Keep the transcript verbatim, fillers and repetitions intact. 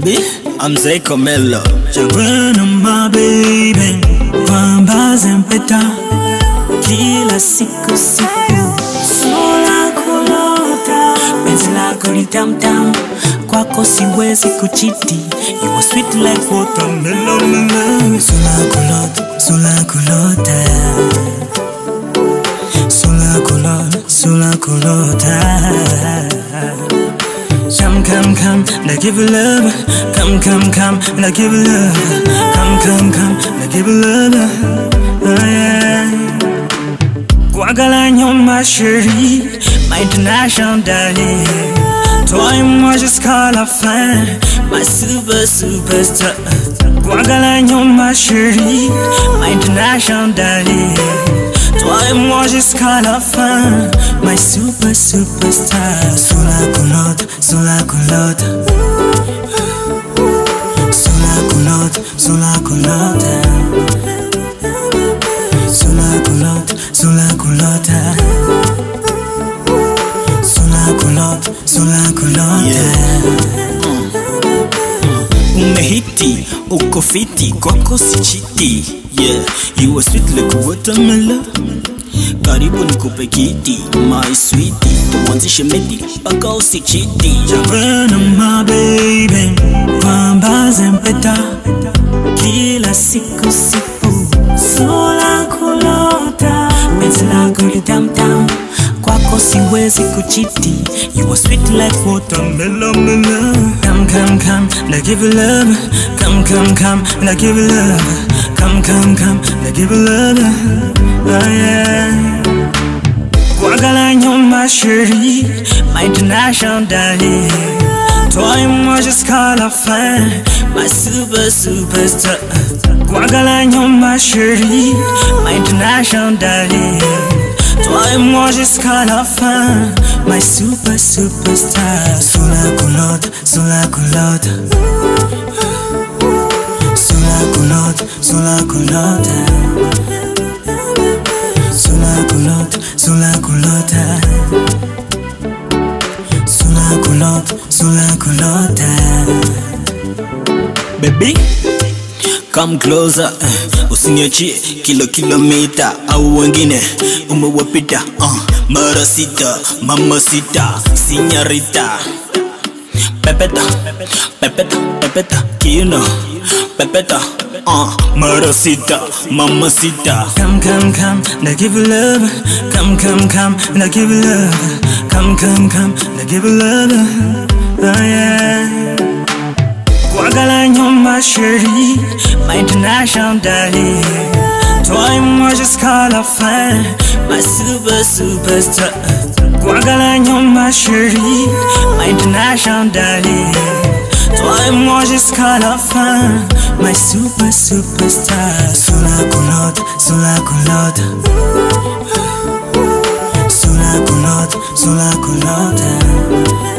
Baby, I'm Zayco Mello. Chagwana my baby, kwamba zempeta kila siku siku. Sola kulota, penzi lako ni tam tam, kwako siwezi kuchiti. You are sweet like watermelon. Sola kulota, sola kulota, sola kulota, sola kulota. Come, come, come, now give it love. Come, come, come, now give it love. Come, come, come, now give it love. Oh yeah. Kwagala ma chérie, my international darling. Toi moi jusqu'à la fin, my super superstar. Kwagala ma chérie, my international darling. Toi moi jusqu'à la fin, my super superstar. Sola culotte, sola culotte, sola culotte, sola culotte, sola culotte, sola culotte, sola culotte, sola culotte. Umehiti, uko fiti, kwako sichiti. Yeah, you are sweet like watermelon. Karibu nikupe kiti, my sweetie. Tuanzishe medi, paka usichiti. Chagwana my baby, kwamba zempeta kila siku siku. Sola kulota, penzi lako ni tam tam, kwako siwezi kuchiti. You are sweet like watermelon. Come, come, come, now give it love. Come, come, come, now give it love. Come, come, come, now give it love. Oh yeah. Kwagala ma chérie, my international darling. Toi moi jusqu'à la fin, my super superstar. Kwagala ma chérie, my international darling. Toi moi jusqu'à la fin, my super superstar. Sola culotte, sola culotte, sola culotte, sola culotte, sola culotte, sola culotte, sola culotte, sola culotte. Baby, come closer, usiniachie kilo kilomita au wengine umewapita. uh, Marasita, mamacita, señorita. Pepeta, pepeta, pepeta, kino, pepeta. Uh, Marasita, mamacita. Come, come, come, now give it love. Come, come, come, now give it love. Come, come, come, now give it love. Oh yeah. Kwagala ma chérie, my international darling. Toi moi jusqu'à la fin, my super superstar. Kwagala ma chérie, my international darling. Toi moi jusqu'à la fin, my super superstar. Sola culotte, sola culotte, sola culotte, sola culotte.